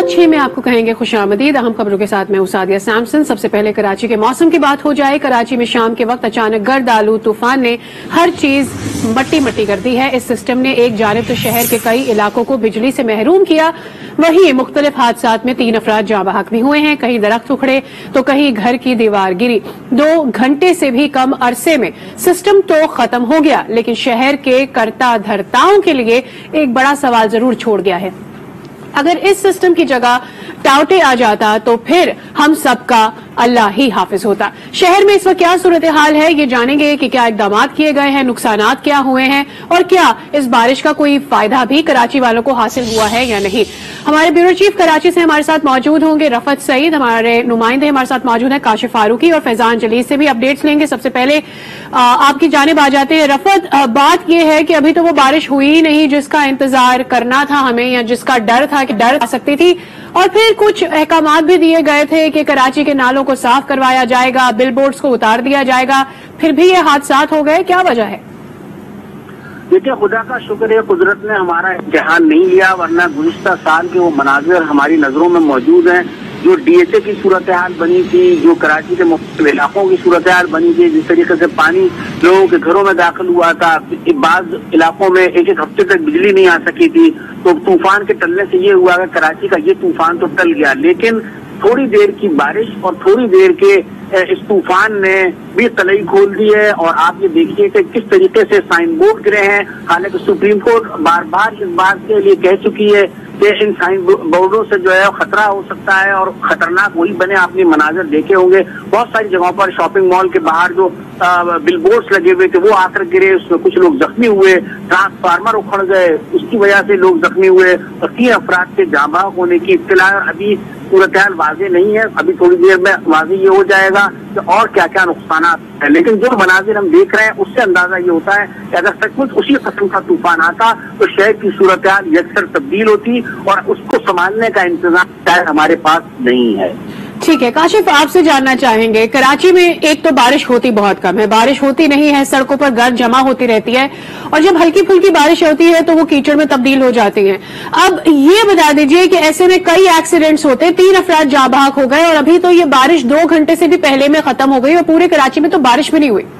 7 6 में आपको कहेंगे खुशामदीद। अहम खबरों के साथ मैं हूं सादिया सैमसन। सबसे पहले कराची के मौसम की बात हो जाए। कराची में शाम के वक्त अचानक गर्द आलू तूफान ने हर चीज मट्टी मट्टी कर दी है। इस सिस्टम ने एक जानिब तो शहर के कई इलाकों को बिजली से महरूम किया, वहीं मुख्तलिफ हादसात में 3 अफराद जाँ बहक भी हुए हैं। कहीं दरख्त उखड़े तो कहीं घर की दीवार गिरी। 2 घंटे से भी कम अरसे में सिस्टम तो खत्म हो गया, लेकिन शहर के कर्ता धर्ताओं के लिए एक बड़ा सवाल जरूर छोड़ गया है। अगर इस सिस्टम की जगह टाउटे आ जाता तो फिर हम सबका अल्लाह ही हाफिज होता। शहर में इस वक्त क्या सूरत हाल है, ये जानेंगे कि क्या इकदाम किए गए हैं, नुकसानात क्या हुए हैं और क्या इस बारिश का कोई फायदा भी कराची वालों को हासिल हुआ है या नहीं। हमारे ब्यूरो चीफ कराची से हमारे साथ मौजूद होंगे रफत सईद, हमारे नुमाइंदे हमारे साथ मौजूद हैं काशिफ फारूकी और फैजान जलील से भी अपडेट्स लेंगे। सबसे पहले आपकी जानिब आ जाते हैं रफत। बात यह है कि अभी तो वो बारिश हुई ही नहीं जिसका इंतजार करना था हमें, या जिसका डर था कि डर आ सकती थी, और फिर कुछ अहकामात भी दिए गए थे कि कराची के नालों को साफ करवाया जाएगा, बिल बोर्ड्स को उतार दिया जाएगा, फिर भी ये हादसात हो गए। क्या वजह है? देखिए, खुदा का शुक्र है, कुदरत ने हमारा इम्तिहान नहीं लिया, वरना गुज़िश्ता साल के वो मनाज़िर हमारी नजरों में मौजूद हैं। जो DHA की सूरत हाल बनी थी, जो कराची के मुख्तलिफ इलाकों की सूरत हाल बनी थी, जिस तरीके से पानी लोगों के घरों में दाखिल हुआ था, बाज़ इलाकों में एक हफ्ते तक बिजली नहीं आ सकी थी, तो तूफान के टलने से ये हुआ कि कराची का ये तूफान तो टल गया, लेकिन थोड़ी देर की बारिश और थोड़ी देर के इस तूफान ने भी तलई खोल दी है। और आप ये देखिए कि किस तरीके से साइन बोर्ड गिरे हैं। हालांकि सुप्रीम कोर्ट बार बार इस बात के लिए कह चुकी है कि इन साइन बोर्डों से जो है खतरा हो सकता है और खतरनाक वही बने। आपने मनाजर देखे होंगे, बहुत सारी जगहों पर शॉपिंग मॉल के बाहर जो बिल बोर्ड्स लगे हुए थे वो आकर गिरे, उसमें कुछ लोग जख्मी हुए, ट्रांसफार्मर उखड़ गए, उसकी वजह से लोग जख्मी हुए और 3 अफराद के जाँ बहक होने की इत्तला है। और अभी सूरत हाल वाज़ेह नहीं है, अभी थोड़ी देर में वाज़ेह ये हो जाएगा कि और क्या क्या नुकसान है। लेकिन जो मनाजिर हम देख रहे हैं उससे अंदाजा ये होता है कि अगर सचमुच उसी किस्म का तूफान आता तो शहर की सूरत हाल यकसर तब्दील होती और उसको संभालने का इंतजाम शायद हमारे पास नहीं है। ठीक है काशिफ, आपसे जानना चाहेंगे, कराची में एक तो बारिश होती बहुत कम है, बारिश होती नहीं है, सड़कों पर गर्द जमा होती रहती है, और जब हल्की फुल्की बारिश होती है तो वो कीचड़ में तब्दील हो जाती है। अब ये बता दीजिए कि ऐसे में कई एक्सीडेंट्स होते, 3 अफराद जाँ बहक हो गए और अभी तो ये बारिश 2 घंटे से भी पहले में खत्म हो गई और पूरे कराची में तो बारिश भी नहीं हुई।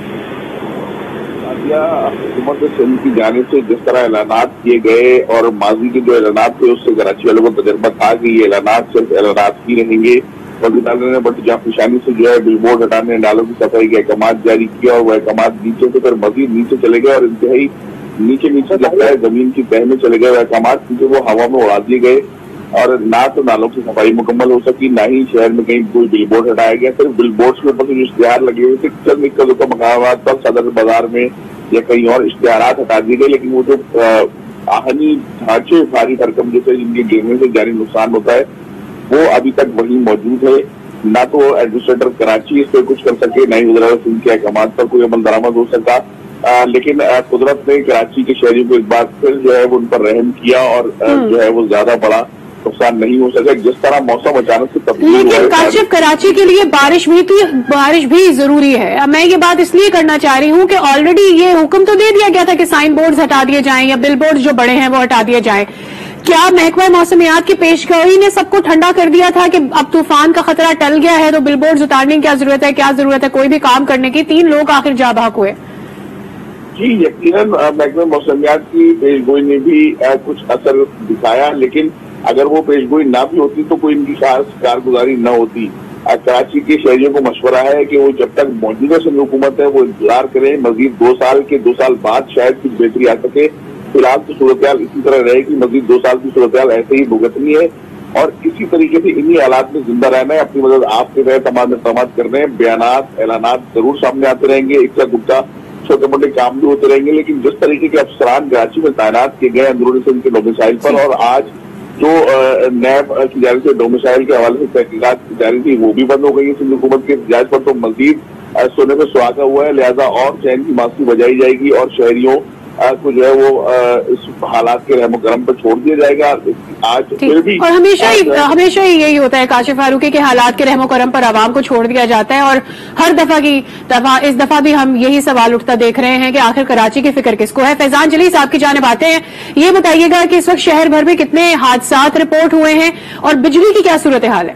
हुकूमत सिंध की जानिब से जिस तरह ऐलानात किए गए और माजी के जो ऐलानात थे उससे कराची वालों को तजर्बा था कि ये ऐलानात सिर्फ ऐलानात ही रहेंगे। वज़ीर आज़म ने बड़ी जाफिशानी से जो है बिल बोर्ड हटाने, नालों की सफाई के अहकाम जारी किया और वो अहकाम नीचे से फिर मजीद नीचे चले गए और इंतहाई नीचे लगता है जमीन की तह में चले गए। अहकाम क्योंकि वो हवा में उड़ा दिए गए और ना तो नालों की सफाई मुकम्मल हो सकी, ना ही शहर में कहीं कोई बिल बोर्ड हटाया गया। सिर्फ बिल बोर्ड के ऊपर जो इश्तिहार लगे हुए थे चंद इक्का दुक्का मकामात पर सदर बाजार में या कहीं और इश्तिहारात हटा दिए गए, लेकिन वो जो आहनी ढांचे भारी भरकम जैसे जिनके गिरने से जारी नुकसान होता है वो अभी तक वही मौजूद है। ना तो एडमिनिस्ट्रेटर कराची इस पर कुछ कर सके, ना ही वज़ीर सिंध के अहकाम पर कोई अमल दरामद हो सका। लेकिन कुदरत ने कराची के शहरियों को इस बात फिर जो है वो उन पर रहम किया और जो है वो ज्यादा बड़ा नुकसान नहीं हो सका। जिस तरह मौसम अचानक से तब्दील हुआ है, लेकिन काशिफ कराची के लिए बारिश भी जरूरी है। मैं ये बात इसलिए करना चाह रही हूँ कि ऑलरेडी ये हुक्म तो दे दिया गया था कि साइन बोर्ड्स हटा दिए जाएं या बिल बोर्ड्स जो बड़े हैं वो हटा दिए जाएं। क्या महकमा मौसमियात की पेशगोई ने सबको ठंडा कर दिया था कि अब तूफान का खतरा टल गया है तो बिल बोर्ड्स उतारने की क्या जरूरत है कोई भी काम करने की? 3 लोग आखिर जाँ बहक हुए। जी यकीनन महकमा मौसमियात की पेशगोई ने भी कुछ असर दिखाया, लेकिन अगर वो पेशगोई ना भी होती तो कोई इनकी कारगुजारी न होती। कराची के शहरियों को मशवरा है कि वो जब तक मौजूदा सिंध हुकूमत है वो इंतजार करें, मजीद 2 साल बाद शायद कुछ बेहतरी आ सके। फिलहाल तो सूरत हाल इसी तरह रहेगी, मजीद 2 साल की सूरत हाल ऐसे ही भुगतनी है और इसी तरीके से इन्हीं हालात में जिंदा रहना है। अपनी मदद आपके तहत तमाम इक़दाम कर रहे हैं, बयानात ऐलानात जरूर सामने आते रहेंगे, इक्का दुक्का छोटे मोटे काम भी होते रहेंगे, लेकिन जिस तरीके के अफसरान कराची में तैनात किए गए अंदरूनी सिंध के डोमिसाइल पर और आज जो नैब की जानिब से डोमिसाइल के हवाले से तहकीकात की जारी थी वो भी बंद हो गई है सिंध हुकूमत के इजाज़त पर, तो मजीद सोने में सुहागा हुआ है। लिहाजा और चैन की मासी बजाई जाएगी और शहरियों کو جو ہے وہ اس حالات کے رحم و کرم پر چھوڑ دیا جائے گا. آج پھر بھی اور ہمیشہ ہی یہی ہوتا ہے کاشف فاروقی کے حالات کے رحم و کرم پر عوام کو چھوڑ دیا جاتا ہے, اور ہر دفعہ کی طرح اس دفعہ بھی ہم یہی سوال اٹھتا دیکھ رہے ہیں کہ آخر کراچی کی فکر کس کو ہے. فیضان جلیل صاحب کی جانب آتے ہیں, یہ بتائیے گا کہ اس وقت شہر بھر میں کتنے حادثات رپورٹ ہوئے ہیں اور بجلی کی کیا صورتحال ہے؟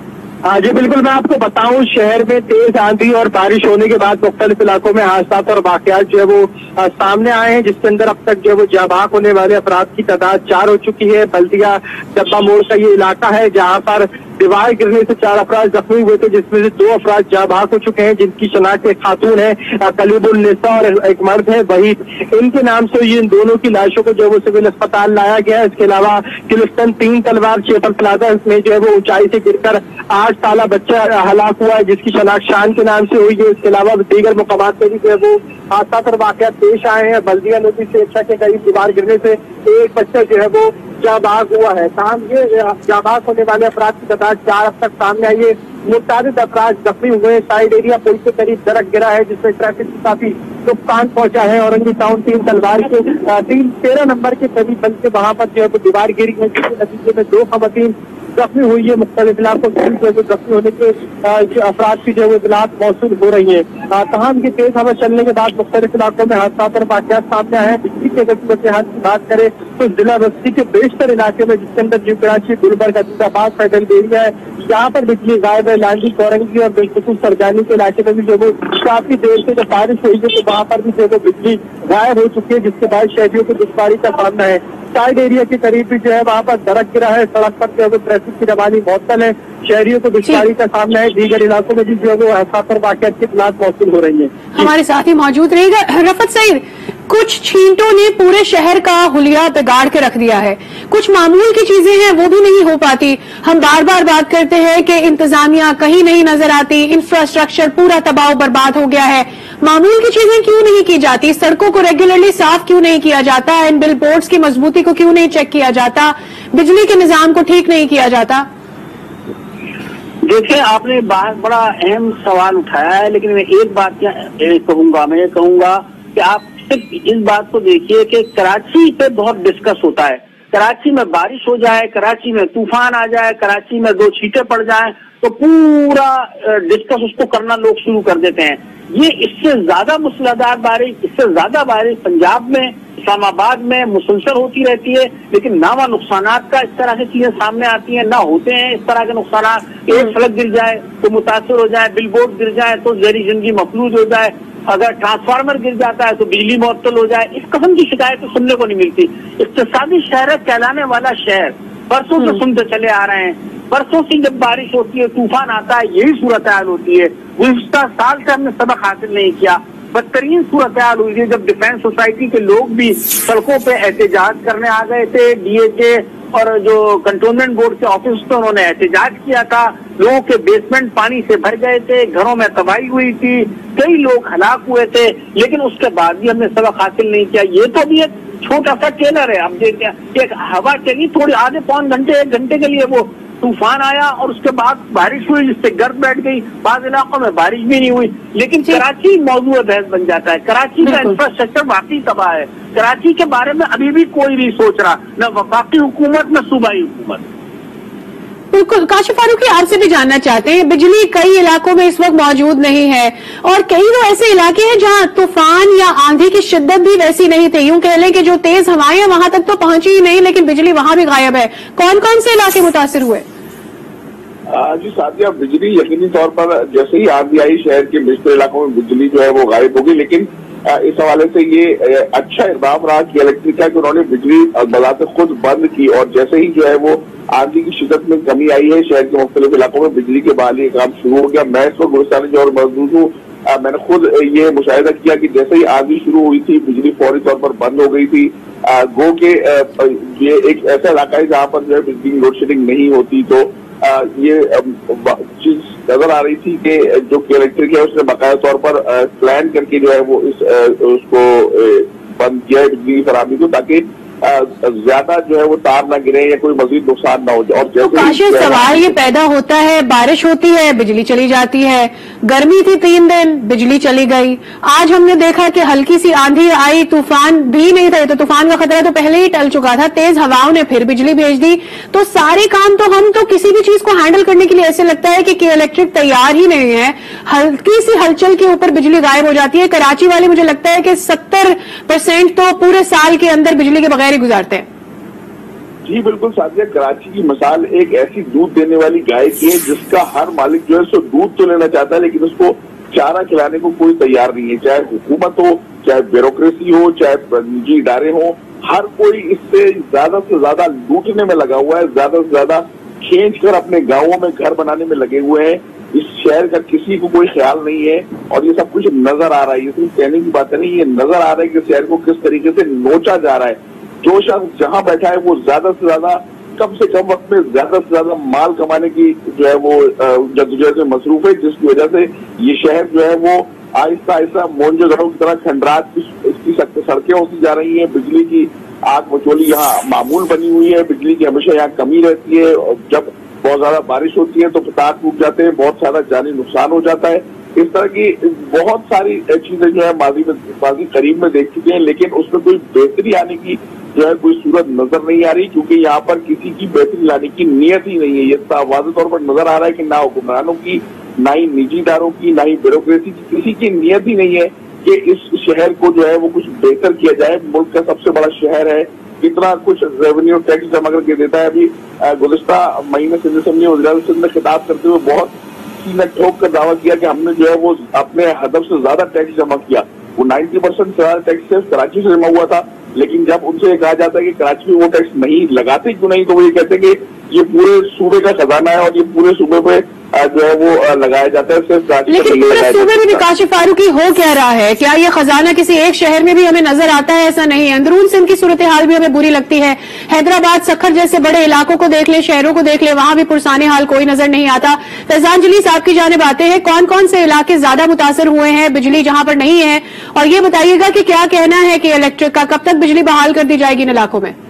جی بالکل, میں آپ کو بتاؤں شہر میں تیز آندھی اور بارش ہونے کے بعد مختلف علاقوں میں حادثات اور واقعات جو ہے وہ سامنے آئے ہیں, جس کے اندر اب تک جو ہے وہ جاں بحق ہونے والے افراد کی تعداد 4 ہو چکی ہے. بلدیہ ڈبہ موڑ کا یہ علاقہ ہے جہاں پر دیوار گرنے سے 4 افراد زخمی ہوئے تھے, جس میں سے 2 افراد جاں بحق ہو چکے ہیں, جن کی شناخت ایک خاتون ہے کلیب النساء اور ایک مرد ہے وحید. ان کے نام سے ان دونوں کی لاشوں کو جو ہے وہ سول اسپتال لایا گیا ہے. اس کے علاوہ کلسٹن 3 تلوار چیپل پلازا میں جو ہے وہ اونچائی سے گر کر 8 سالہ بچہ ہلاک ہوا ہے, جس کی شناخت شان کے نام سے ہوئی ہے. اس کے علاوہ دیگر مقامات پہ بھی جو ہے وہ حادثات اور واقعات پیش آئے ہیں. بلدیہ نوٹی سے کے قریب دیوار گرنے سے ایک بچہ جو ہے وہ جاں بحق ہوا ہے. تاہم یہ جاں بحق ہونے والے افراد کی تعداد 4 اب تک سامنے آئی ہے. متعدد افراد زخمی ہوئے. سائڈ ایریا پل کے قریب درخت گرا ہے جس میں ٹریفک کو کافی نقصان پہنچا ہے. اورنگی ٹاؤن 3 تلوار کے 13 نمبر کے قریب بلکہ وہاں پر جو ہے وہ دیوار گری ہے, جس کے نتیجے میں 2 خواتین زخمی ہوئی ہے. مختلف علاقوں سے جو ہے زخمی ہونے کے افراد کی جو ہے اطلاعات موصول ہو رہی ہیں. تاہم کی تیز ہوا چلنے کے بعد مختلف علاقوں میں حادثات اور واقعات سامنے آئے ہیں. بجلی کے اگر صورتحال کی بات کریں تو ضلع بستی کے بیشتر علاقے میں, جس کے اندر new Karachi, Gulberg, Ubaidabad, federal area ہے, یہاں پر بجلی غائب ہے. لانڈی, کورنگی اور بالخصوص سرجانی کے علاقے میں بھی جو وہ کافی دیر سے جب بارش ہوئی ہے تو وہاں پر بھی جو ہے بجلی غائب ہو چکی ہے, جس کے بعد شہریوں کو دشواری کا سامنا ہے. سائڈ ایریا کے قریب بھی جو ہے وہاں پر درخت گرا ہے. سڑک پر جو ہے ٹریفک کی روانی معطل ہے, شہریوں کو دشواری کا سامنا ہے. دیگر علاقوں میں بھی جو ہے وہ حادثات اور واقعات کی اطلاعات موصول ہو رہی ہیں. ہمارے ساتھی موجود رہے گا. رفعت سعید, کچھ چھینٹوں نے پورے شہر کا حلیہ بگاڑ کے رکھ دیا ہے. کچھ معمول کی چیزیں ہیں وہ بھی نہیں ہو پاتی. ہم بار بار بات کرتے ہیں کہ انتظامیہ کہیں نہیں نظر آتی, انفراسٹرکچر پورا تباہ و برباد ہو گیا ہے. معمول کی چیزیں کیوں نہیں کی جاتی؟ سڑکوں کو ریگولرلی صاف کیوں نہیں کیا جاتا؟ ان بل بورڈز کی مضبوطی کو کیوں نہیں چیک کیا جاتا؟ بجلی کے نظام کو ٹھیک نہیں کیا جاتا؟ دیکھیں, آپ نے بڑا اہم سوال اٹھایا ہے, لیکن میں ایک بات کہوں گا کہ آپ صرف اس بات کو دیکھیے کہ کراچی پہ بہت ڈسکس ہوتا ہے. کراچی میں بارش ہو جائے, کراچی میں طوفان آ جائے, کراچی میں 2 چھینٹیں پڑ جائیں تو پورا ڈسکس اس کو کرنا لوگ شروع کر دیتے ہیں. یہ اس سے زیادہ مسلادار بارش, اس سے زیادہ بارش پنجاب میں, اسلام آباد میں مسلسل ہوتی رہتی ہے, لیکن نہ نقصانات کا اس طرح سے چیزیں سامنے آتی ہیں, نہ ہوتے ہیں اس طرح کے نقصانات. ایک سڑک گر جائے تو متاثر ہو جائے, بل بورڈ گر جائے تو زہری زندگی مفلوج ہو جائے, اگر ٹرانسفارمر گر جاتا ہے تو بجلی معطل ہو جائے. اس قسم کی شکایتیں سننے کو نہیں ملتی. اقتصادی شہر کہلانے والا شہر برسوں سے سنتے چلے آ رہے ہیں. برسوں سے جب بارش ہوتی ہے, طوفان آتا ہے, یہی صورتحال ہوتی ہے. گزشتہ سال سے ہم نے سبق حاصل نہیں کیا. بدترین صورتحال ہوئی تھی جب ڈیفینس سوسائٹی کے لوگ بھی سڑکوں پہ احتجاج کرنے آ گئے تھے. ڈی ایچ اے اور جو کنٹونمنٹ بورڈ کے آفس تھے انہوں نے احتجاج کیا تھا. لوگوں کے بیسمنٹ پانی سے بھر گئے تھے, گھروں میں تباہی ہوئی تھی, کئی لوگ ہلاک ہوئے تھے, لیکن اس کے بعد بھی ہم نے سبق حاصل نہیں کیا. یہ تو بھی ایک چھوٹا سا ٹیلر ہے. اب دیکھیں, ایک ہوا چلی تھوڑی, آدھے پون گھنٹے 1 گھنٹے کے لیے وہ طوفان آیا اور اس کے بعد بارش ہوئی جس سے گرد بیٹھ گئی. بعض علاقوں میں بارش بھی نہیں ہوئی, لیکن کراچی موضوع بحث بن جاتا ہے. کراچی کا انفراسٹرکچر واقعی تباہ ہے. کراچی کے بارے میں ابھی بھی کوئی نہیں سوچ رہا, نہ وفاقی حکومت نہ صوبائی حکومت. بالکل. کاشف فاروقی, آپ سے بھی جاننا چاہتے ہیں, بجلی کئی علاقوں میں اس وقت موجود نہیں ہے اور کئی تو ایسے علاقے ہیں جہاں طوفان یا آندھی کی شدت بھی ویسی نہیں تھی. یوں کہہ لیں کہ جو تیز ہوائیں ہیں وہاں تک تو پہنچی ہی نہیں, لیکن بجلی وہاں بھی غائب ہے. کون کون سے علاقے متاثر ہوئے؟ جی ساتھیہ, بجلی یقینی طور پر جیسے ہی آندھی آئی شہر کے بیشتر علاقوں میں بجلی جو ہے وہ غائب ہوگی. لیکن اس حوالے سے یہ اچھا اقدام رہا کہ الیکٹرک کا کہ انہوں نے بجلی بذات خود بند کی, اور جیسے ہی جو ہے وہ آندھی کی شدت میں کمی آئی ہے شہر کے مختلف علاقوں میں بجلی کے بحالی کا کام شروع ہو گیا. میں اس وقت گلستان جوہر موجود ہوں. میں نے خود یہ مشاہدہ کیا کہ جیسے ہی آندھی شروع ہوئی تھی بجلی فوری طور پر بند ہو گئی تھی. گو کہ یہ ایک ایسا علاقہ ہے جہاں پر جو ہے بجلی لوڈ شیڈنگ نہیں ہوتی. تو یہ چیز نظر آ رہی تھی کہ جو الیکٹرک ہے اس نے باقاعدہ طور پر پلان کر کے جو ہے وہ اس کو بند کیا ہے بجلی کی فراہمی کو, تاکہ ज्यादा जो है वो तार ना गिरे या कोई मजीद नुकसान ना हो जाए। और तो काशिफ सवाल ये पैदा होता है, बारिश होती है बिजली चली जाती है, गर्मी थी 3 दिन बिजली चली गई, आज हमने देखा कि हल्की सी आंधी आई, तूफान भी नहीं था, तो तूफान का खतरा तो पहले ही टल चुका था, तेज हवाओं ने फिर बिजली भेज दी। तो सारे काम तो हम तो किसी भी चीज को हैंडल करने के लिए ऐसे लगता है कि इलेक्ट्रिक तैयार ही नहीं है, हल्की सी हलचल के ऊपर बिजली गायब हो जाती है। कराची वाले मुझे लगता है कि 70% तो पूरे साल के अंदर बिजली के बगैर ही गुजारते हैं। जी बिल्कुल साथिया, कराची की मिसाल एक ऐसी दूध देने वाली गाय की है जिसका हर मालिक जो है सो दूध तो लेना चाहता है, लेकिन उसको चारा खिलाने को कोई तैयार नहीं है। चाहे हुकूमत हो, चाहे ब्यूरोक्रेसी हो, चाहे निजी इदारे हो, हर कोई इससे ज्यादा से ज्यादा लूटने में लगा हुआ है, ज्यादा से ज्यादा खींच कर अपने गांवों में घर बनाने में लगे हुए हैं। इस शहर का किसी को कोई ख्याल नहीं है और ये सब कुछ नजर आ रहा है। ये सिर्फ कहने की बात नहीं, ये नजर आ रहा है कि शहर को किस तरीके से नोचा जा रहा है। जो शख्स जहां बैठा है वो ज्यादा से ज्यादा कम से कम वक्त में ज्यादा से ज्यादा माल कमाने की जो है वो जद्दोजहद में मसरूफ है, जिसकी वजह से ये शहर जो है वो आहिस्ता आहिस्ता मोहनजोदड़ो की तरह खंडरात इसकी सड़कें होती जा रही हैं। बिजली की आग मचोली यहाँ मामूल बनी हुई है, बिजली की हमेशा यहाँ कमी रहती है। जब बहुत ज्यादा बारिश होती है तो तार टूट जाते हैं, बहुत सारा जानी नुकसान हो जाता है। इस तरह की बहुत सारी चीजें जो है माजी करीब में देख चुके हैं, लेकिन उसमें कोई बेहतरी आने की जो है कोई सूरत नजर नहीं आ रही, क्योंकि यहाँ पर किसी की बेहतरी लाने की नीयत ही नहीं है। ये वाज़ेह तौर पर नजर आ रहा है कि ना हुक्मरानों की, ना ही निजी इदारों की, ना ही ब्यूरोक्रेसी की, किसी की नीयत ही नहीं है कि इस शहर को जो है वो कुछ बेहतर किया जाए। मुल्क का सबसे बड़ा शहर है, इतना कुछ रेवेन्यू टैक्स जमा करके देता है। अभी गुज़िश्ता महीने सिंध असेंबली में वज़ीर-ए-आज़म सिंध ने खिताब करते हुए बहुत सीना ठोक कर दावा किया कि हमने जो है वो अपने हदफ से ज्यादा टैक्स जमा किया। वो 90% से ज्यादा टैक्स सिर्फ कराची से जमा हुआ था, लेकिन जब उनसे कहा जाता है कि कराची में वो टैक्स नहीं लगाते क्यों नहीं, तो वो ये कहते हैं कि ये पूरे सूबे का खजाना है और ये पूरे सूबे पे जो है वो लगाया जाता है, सिर्फ कराची। लेकिन पूरे सूबे में भी काशिफ फारूकी हो क्या रहा है? क्या ये खजाना किसी एक शहर में भी हमें नजर आता है? ऐसा नहीं है। अंदरून सिंध की सूरत हाल भी हमें बुरी लगती है। हैदराबाद, सखर जैसे बड़े इलाकों को देख ले, शहरों को देख ले, वहां भी पुरसाने हाल कोई नजर नहीं आता। फैजान जलीस आपकी जानिब आते हैं, कौन कौन से इलाके ज्यादा मुतासर हुए हैं बिजली जहां पर नहीं है, और ये बताइएगा कि क्या कहना है कि इलेक्ट्रिक का कब तक बिजली बहाल कर दी जाएगी इन इलाकों में?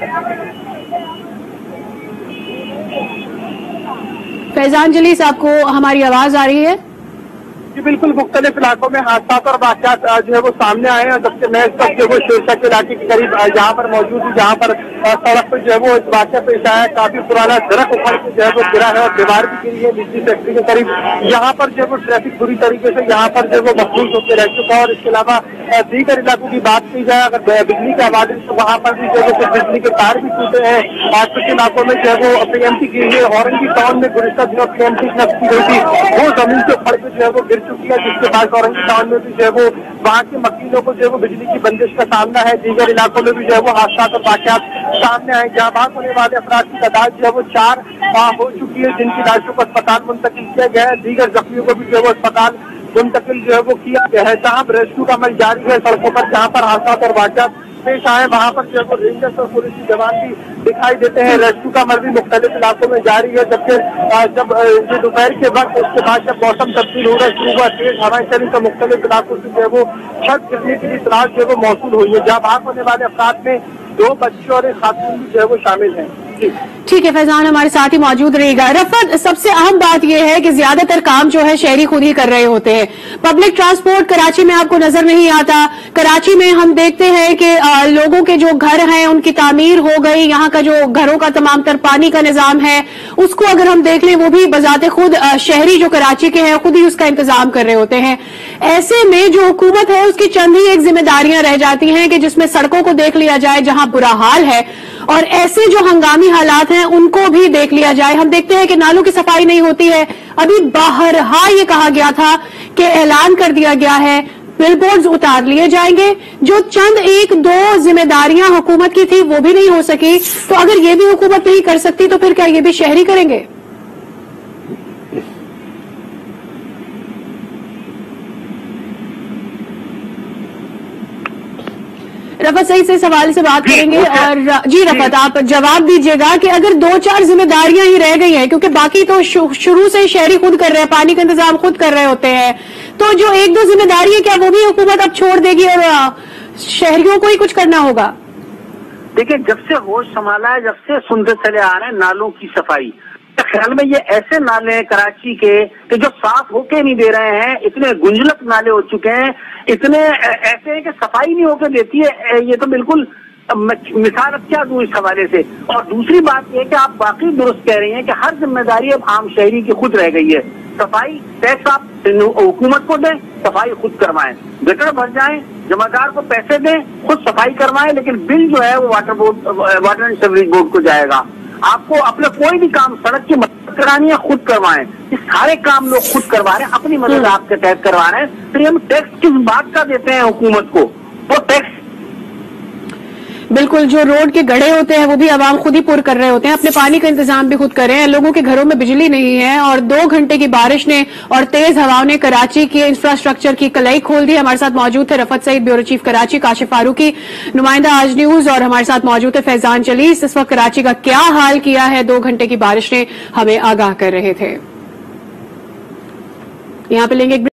फैजान जलीस, आपको हमारी आवाज आ रही है? जी बिल्कुल, मुख्तलिफ इलाकों में हादसा और वाक़यात जो है वो सामने आए हैं। जबकि मैं इस वक्त जो है शीर्षक के इलाके के करीब यहाँ पर मौजूद हूँ, जहाँ पर सड़क पर जो है वो वाक़या पेश आया है। काफी पुराना दरख्त उखड़ के जो है वो गिरा है और दीवार भी गिरी है बिजली फैक्ट्री के करीब। यहाँ पर जो है वो ट्रैफिक बुरी तरीके से यहाँ पर जो है वो मखसूस होकर रह चुका है। और इसके अलावा दीगर इलाकों की बात की जाए, अगर बिजली के हवाले से, वहाँ पर भी जो है वो बिजली के तार भी टूटे हैं। कुछ इलाकों में जो है वो PMT गिरी है। औरंगी टाउन में गुज़िश्ता दिनों PMT नस्ब की गई थी, वो जमीन से उखड़ के जो है वो गिर चुकी है, जिसके बाद औरंगी टाउन में भी जो है वो वहाँ के मकीनों को जो है वो बिजली की बंदिश का सामना है। दीगर इलाकों में भी जो है वो हादसा और वाक़यात सामने आए। जहाँ भाग होने वाले अफराद की तादाद जो है वो 4 हो चुकी है, जिनकी लाशों को अस्पताल मुंतकिल किया गया है। दीगर जख्मियों को भी जो है वो अस्पताल मुंतकिल जो है वो किया गया है। जहाँ रेस्क्यू का अमल जारी है, सड़कों पर जहाँ पर हादसा और वाक़यात पेश आए वहाँ पर जो है वो रेंजर्स और पुलिस के जवान भी दिखाई देते हैं। रेस्क्यू का अमल भी मुख्तलिफ इलाकों में जारी है। जबकि जब ये दोपहर के वक्त, उसके बाद जब मौसम तब्दील हो रहा शुरू हुआ, तेज हवाएं चली, तो मुख्तलिफ इलाकों से जो है वो छत गिरने की इत्तला जो है वो मौसूल हुई है। जहाँ भाग होने वाले अफराद में 2 बच्चे और एक खातून भी जो है वो शामिल हैं। ठीक है फैजान, हमारे साथ ही मौजूद रहेगा। रफत, सबसे अहम बात यह है कि ज्यादातर काम जो है शहरी खुद ही कर रहे होते हैं। पब्लिक ट्रांसपोर्ट कराची में आपको नजर नहीं आता। कराची में हम देखते हैं कि लोगों के जो घर हैं उनकी तामीर हो गई, यहाँ का जो घरों का तमाम तर पानी का निजाम है उसको अगर हम देख लें, वो भी बजाते खुद शहरी जो कराची के हैं खुद ही उसका इंतजाम कर रहे होते हैं। ऐसे में जो हुकूमत है उसकी चंद ही एक जिम्मेदारियां रह जाती हैं कि जिसमें सड़कों को देख लिया जाए जहां बुरा हाल है, और ऐसे जो हंगामी हालात हैं उनको भी देख लिया जाए। हम देखते हैं कि नालों की सफाई नहीं होती है। अभी बाहरहा ये कहा गया था कि ऐलान कर दिया गया है बिलबोर्ड्स उतार लिए जाएंगे। जो चंद 1-2 जिम्मेदारियां हुकूमत की थी वो भी नहीं हो सकी, तो अगर ये भी हुकूमत नहीं कर सकती तो फिर क्या ये भी शहरी करेंगे? रफत सही से सवाल से बात करेंगे। और जी रफत, आप जवाब दीजिएगा कि अगर 2-4 जिम्मेदारियां ही रह गई हैं, क्योंकि बाकी तो शुरू से शहरी खुद कर रहे हैं, पानी का इंतजाम खुद कर रहे होते हैं, तो जो 1-2 जिम्मेदारियां क्या वो भी हुकूमत अब छोड़ देगी और शहरियों को ही कुछ करना होगा? دیکھیں جب سے ہوش سنبھالا ہے، جب سے سنتے چلے آ رہے ہیں نالوں کی صفائی، خیال میں یہ ایسے نالے ہیں کراچی کے کہ جو صاف ہو کے نہیں دے رہے ہیں، اتنے گنجلک نالے ہو چکے ہیں، اتنے ایسے ہیں کہ صفائی نہیں ہو کے دیتی ہے. یہ تو بالکل مثال اب کیا دوں اس حوالے سے. اور دوسری بات یہ کہ آپ واقعی درست کہہ رہی ہیں کہ ہر ذمہ داری اب عام شہری کی خود رہ گئی ہے. صفائی ٹیکس آپ حکومت کو دیں، صفائی خود کروائیں، گٹر بھر جائیں، جمع دار کو پیسے دیں، خود صفائی کروائیں، لیکن بل جو ہے وہ واٹر اینڈ سیوریج بورڈ کو جائے گا. آپ کو اپنا کوئی بھی کام سڑک کی مدد کرانی ہے خود کروائیں. یہ سارے کام لوگ خود کروا رہے ہیں، اپنی مدد آپ کے تحت کروا رہے ہیں. پھر ہم ٹیکس کس بات کا دیتے ہیں حکومت کو؟ وہ ٹیکس بالکل، جو روڈ کے گڑھے ہوتے ہیں وہ بھی عوام خود ہی پر کر رہے ہوتے ہیں، اپنے پانی کا انتظام بھی خود کر رہے ہیں. لوگوں کے گھروں میں بجلی نہیں ہے اور 2 گھنٹے کی بارش نے اور تیز ہواؤں نے کراچی کے انفراسٹرکچر کی کلائی کھول دی. ہمارے ساتھ موجود تھے رفعت سعید، بیورو چیف کراچی، کاشف فاروقی، نمائندہ آج نیوز، اور ہمارے ساتھ موجود تھے فیضان چلیس. اس وقت کراچی کا کیا حال کیا ہے 2 گھنٹے کی بارش نے، ہمیں آگاہ کر رہے تھے. یہاں پہ لیں گے